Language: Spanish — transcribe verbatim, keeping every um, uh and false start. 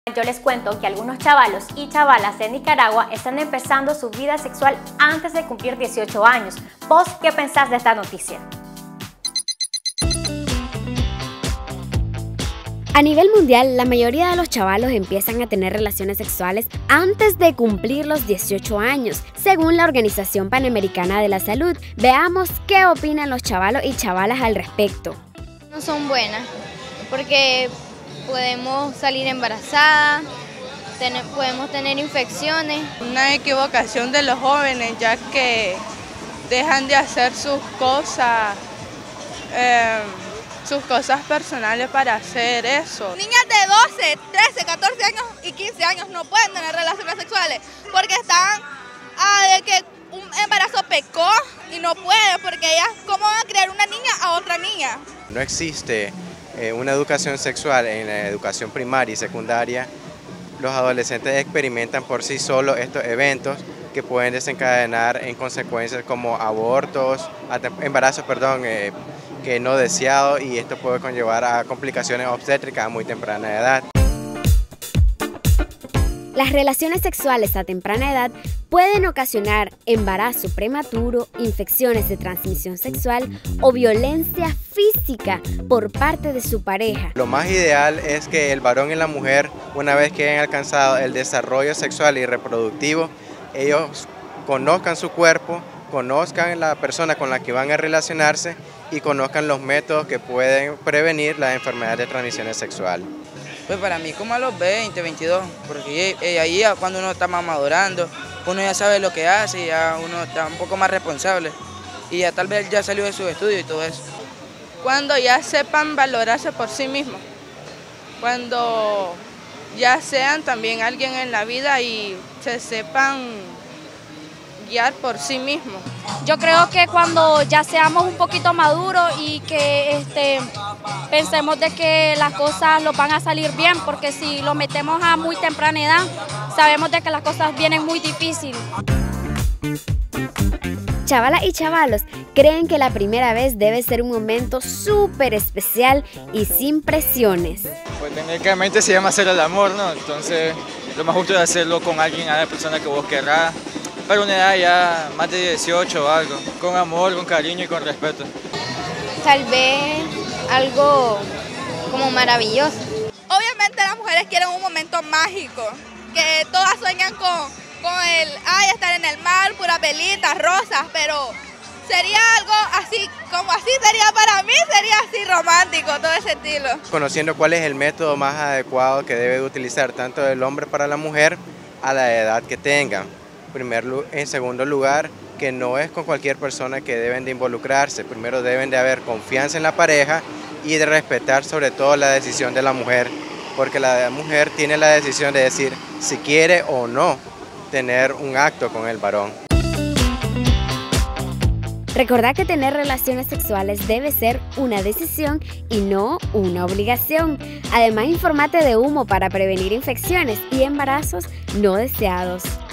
Yo les cuento que algunos chavalos y chavalas de Nicaragua están empezando su vida sexual antes de cumplir dieciocho años. ¿Vos qué pensás de esta noticia? A nivel mundial, la mayoría de los chavalos empiezan a tener relaciones sexuales antes de cumplir los dieciocho años, según la Organización Panamericana de la Salud. Veamos qué opinan los chavalos y chavalas al respecto. No son buenas, porque podemos salir embarazadas, ten, podemos tener infecciones. Una equivocación de los jóvenes, ya que dejan de hacer sus cosas, eh, sus cosas personales para hacer eso. Niñas de doce, trece, catorce años y quince años no pueden tener relaciones sexuales porque están ah, de que un embarazo precoz y no pueden, porque ellas, ¿cómo van a criar una niña a otra niña? No existe eh, una educación sexual en la educación primaria y secundaria. Los adolescentes experimentan por sí solos estos eventos que pueden desencadenar en consecuencias como abortos, embarazos, perdón, eh, que no deseados, y esto puede conllevar a complicaciones obstétricas a muy temprana edad. Las relaciones sexuales a temprana edad pueden ocasionar embarazo prematuro, infecciones de transmisión sexual o violencia física por parte de su pareja. Lo más ideal es que el varón y la mujer, una vez que hayan alcanzado el desarrollo sexual y reproductivo, ellos conozcan su cuerpo, conozcan la persona con la que van a relacionarse y conozcan los métodos que pueden prevenir las enfermedades de transmisión sexual. Pues para mí como a los veinte, veintidós, porque ahí cuando uno está más madurando, uno ya sabe lo que hace y ya uno está un poco más responsable y ya tal vez ya salió de sus estudios y todo eso. Cuando ya sepan valorarse por sí mismos, cuando ya sean también alguien en la vida y se sepan guiar por sí mismos. Yo creo que cuando ya seamos un poquito maduros y que este, pensemos de que las cosas nos van a salir bien, porque si lo metemos a muy temprana edad, sabemos de que las cosas vienen muy difíciles. Chavalas y chavalos creen que la primera vez debe ser un momento súper especial y sin presiones. Pues técnicamente se llama hacer el amor, ¿no? Entonces lo más justo es hacerlo con alguien, a la persona que vos querrás, para una edad ya más de dieciocho o algo, con amor, con cariño y con respeto. Tal vez algo como maravilloso. Obviamente las mujeres quieren un momento mágico, que todas sueñan con, con el, ay, estar en el mar, puras velitas, rosas, pero sería algo así, como así sería para mí, sería así romántico, todo ese estilo. Conociendo cuál es el método más adecuado que debe utilizar tanto el hombre para la mujer a la edad que tengan. Primer, en segundo lugar, que no es con cualquier persona que deben de involucrarse. Primero deben de haber confianza en la pareja y de respetar sobre todo la decisión de la mujer, porque la mujer tiene la decisión de decir si quiere o no tener un acto con el varón. Recordá que tener relaciones sexuales debe ser una decisión y no una obligación. Además, informate de humo para prevenir infecciones y embarazos no deseados.